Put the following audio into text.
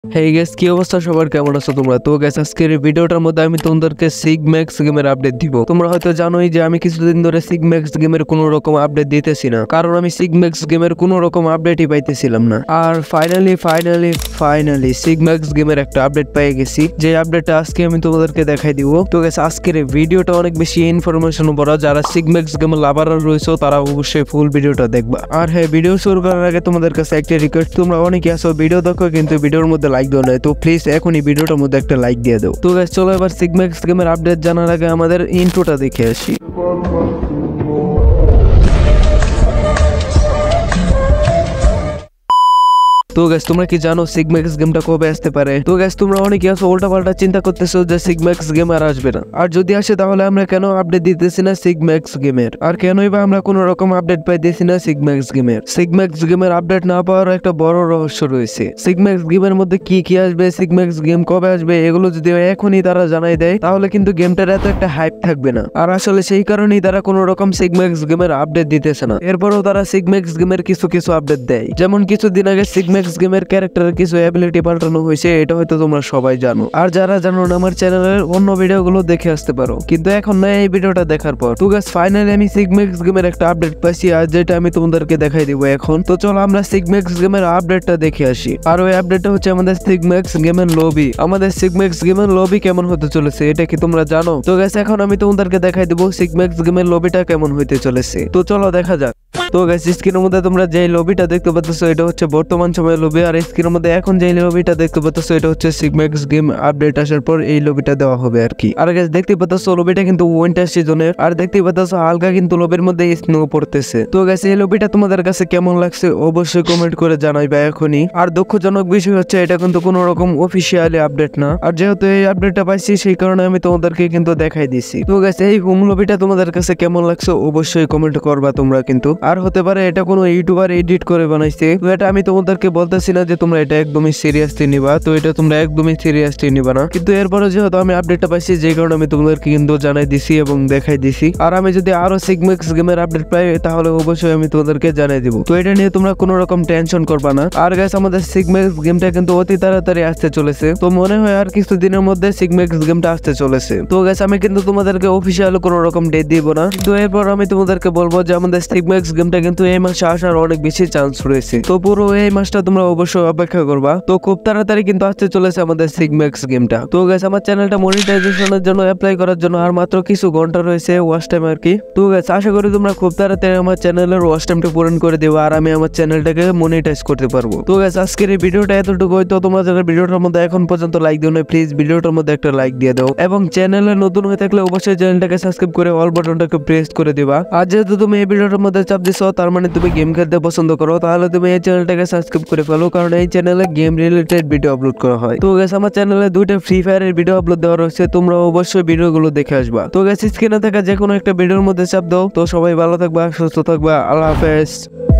Hey guys, কি অবস্থা সবার? কেমন আছো তোমরা? তো গাইস, আজকের এই ভিডিওটার মধ্যে আমি তোমাদেরকে সিগম্যাক্স গেমের আপডেট দিব। তোমরা হয়তো জানোই যে আমি কিছুদিন ধরে সিগম্যাক্স গেমের কোনো রকম আপডেট দিতেছি না, কারণ আমি সিগম্যাক্স গেমের কোনো রকম আপডেটই পাইতেছিলাম না। আর ফাইনালি সিগম্যাক্স গেমের একটা আপডেট পেয়ে গেছি, যে আপডেটটা আজকে আমি তোমাদেরকে দেখাই দিব। তো গাইস, আজকের এই ভিডিওটা অনেক বেশি ইনফরমেশন ভরা। যারা সিগম্যাক্স গেমের লাভাররা রয়েছে তারা অবশ্যই ফুল ভিডিওটা দেখবা। আর হ্যাঁ, ভিডিও শুরু করার আগে তোমাদের কাছে একটা রিকোয়েস্ট, তোমরা অনেকে আসো ভিডিও দেখো কিন্তু ভিডিওর মধ্যে লাইক দাও না, তো প্লিজ এখনই ভিডিওটার মধ্যে একটা লাইক দিয়ে দাও। তো গাইস, চলো এবার সিগম্যাক্স গেমের আপডেট জানার আগে আমাদের ইন্ট্রোটা দেখে আসি। তো গাইস, তোমরা কি জানো সিগম্যাক্স গেমটা কবে আসতে পারে? তো গাইস, তোমরা অনেকে আছো উল্টাপাল্টা চিন্তা করতেছো যে সিগম্যাক্স গেম আর আসবে না, আর যদি আসে তাহলে আমরা কেন আপডেট দিতেছি না সিগম্যাক্স গেমের? আর কেনই বা আমরা কোনো রকম আপডেট পাইতেছি না সিগম্যাক্স গেমের? সিগম্যাক্স গেমের আপডেট না পাওয়ার একটা বড় রহস্য রয়েছে। সিগম্যাক্স গেমের মধ্যে কি কি আসবে, সিগম্যাক্স গেম কবে আসবে, এগুলো যদি এখনই তারা জানাই দেয় তাহলে কিন্তু গেমটার এত একটা হাইপ থাকবে না। আর আসলে সেই কারণেই তারা কোনো রকম সিগম্যাক্স গেমের আপডেট দিতেছে না। এরপরও তারা সিগম্যাক্স গেমের কিছু আপডেট দেয়, যেমন কিছুদিন আগে সিগম্যাক্স গেমের ক্যারেক্টারের কিছু অ্যাবিলিটি পাল্টানো হয়েছে, এটা হয়তো তোমরা সবাই জানো। আর যারা জানো না, আমার চ্যানেলের অন্য ভিডিওগুলো দেখে আসতে পারো, কিন্তু এখন না, এই ভিডিওটা দেখার পর। তো গাইস, ফাইনালি আমি সিগম্যাক্স গেমের একটা আপডেট পাইছি, আর যেটা আমি তোমাদেরকে দেখাই দিব এখন। তো চলো আমরা সিগম্যাক্স গেমের আপডেটটা দেখে আসি। আর ওই আপডেটটা হচ্ছে আমাদের সিগম্যাক্স গেমের লবি। আমাদের সিগম্যাক্স গেমের লবি কেমন হতে চলেছে এটা কি তোমরা জানো? তো গাইস, এখন আমি তোমাদেরকে দেখাই দিব সিগম্যাক্স গেমের লবিটা কেমন হইতে চলেছে। তো চলো দেখা যাক। তো গাইস, স্ক্রিনের মধ্যে তোমরা যে লবিটা দেখতে পাচ্ছ এটা হচ্ছে বর্তমান সময়ের লবি, আর স্ক্রিনের মধ্যে এখন যে লবিটা দেখতে পাচ্ছ এটা হচ্ছে সিগম্যাক্স গেম আপডেট আসার পর এই লবিটা দেওয়া হবে আর কি। আর গাইস, দেখতে পাচ্ছ লবিটা কিন্তু উইন্টার সিজনের, আর দেখতে পাচ্ছ হালকা কিন্তু লবির মধ্যে স্নো পড়তেছে। তো গাইস, এই লবিটা তোমাদের কাছে কেমন লাগছে অবশ্যই কমেন্ট করে জানাইবা এখনই। আর দুঃখজনক বিষয় হচ্ছে এটা কিন্তু কোনো রকম অফিসিয়ালি আপডেট না, আর যেহেতু এই আপডেটটা পাইছি সেই কারণে আমি তোমাদেরকে কিন্তু দেখাই দিছি। তো গাইস, এই হোম লবিটা তোমাদের কাছে কেমন লাগছে অবশ্যই কমেন্ট করবা তোমরা কিন্তু। আর হতে পারে এটা কোনো ইউটিউবার এডিট করে বানাইছে, তো এটা আমি তোমাদেরকে বলতেছি না যে তোমরা এটা একদমই সিরিয়াসলি নিবা, তো এটা তোমরা একদমই সিরিয়াসলি নিবা না। কিন্তু এরপরে যেহেতু আমি আপডেটটা পাইছি, যে কারণে আমি তোমাদেরকে কিন্তু জানাই দিছি এবং দেখাই দিছি। আর আমি যদি আরো সিগম্যাক্স গেমের আপডেট পাই তাহলে অবশ্যই আমি তোমাদেরকে জানাই দিব। তো এটা নিয়ে তোমরা কোনো রকম টেনশন করবা না। আর গাইস, আমাদের সিগম্যাক্স গেমটা কিন্তু অতি তাড়াতাড়ি আসতে চলেছে, তো মনে হয় আর কিছুদিনের মধ্যে সিগম্যাক্স গেমটা আসতে চলেছে। তো গাইস, আমি কিন্তু তোমাদেরকে অফিসিয়াল কোনো রকম ডেট দিব না, তো এরপর আমি তোমাদেরকে বলবো যে আমাদের সিগম্যাক্স গেমটা কিন্তু এই মাসে আসার অনেক বেশি চান্স রয়েছে। তো পুরো এই মাসটা তোমরা অবশ্যই অপেক্ষা করবা। তো খুব তাড়াতাড়ি কিন্তু আসতে চলেছে আমাদের সিগম্যাক্স গেমটা। তো গাইস, আমার চ্যানেলটা মনিটাইজেশনের জন্য অ্যাপ্লাই করার জন্য আর মাত্র কিছু ঘন্টা রয়েছে ওয়াচ টাইম আর কি। তো গাইস, আশা করি তোমরা খুব তাড়াতাড়ি আমার চ্যানেলের ওয়াচ টাইমটা পূরণ করে দেবো, আর আমি আমার চ্যানেলটাকে মনিটাইজ করতে পারবো। তো গাইস, আজকের এই ভিডিওটা এতটুকু। হয়তো তোমরা যারা ভিডিওটার মধ্যে এখন পর্যন্ত লাইক দিও না, প্লিজ ভিডিওটার মধ্যে একটা লাইক দিয়ে দাও, এবং চ্যানেলে নতুন হয়ে থাকলে অবশ্যই চ্যানেলটাকে সাবস্ক্রাইব করে অল বাটনটাকে প্রেস করে দিবা। আর যেহেতু তুমি এই ভিডিওটার মধ্যে চাপ দিছো, তার মানে তুমি গেম খেলতে পছন্দ করো, তাহলে তুমি এই চ্যানেলটাকে সাবস্ক্রাইব করে ফেলো, কারণ এই চ্যানেলে গেম রিলেটেড ভিডিও আপলোড করা হয়। তো গাইস, আমার চ্যানেলে দুইটা ফ্রি ফায়ারের ভিডিও আপলোড দেওয়া রয়েছে, তোমরা অবশ্যই ভিডিওগুলো দেখে আসবা। তো গাইস, স্ক্রিনে থাকা যে কোনো একটা ভিডিওর মধ্যে চাপ দাও। তো সবাই ভালো থাকবা, সুস্থ থাকবা, আল্লাহ হাফেজ।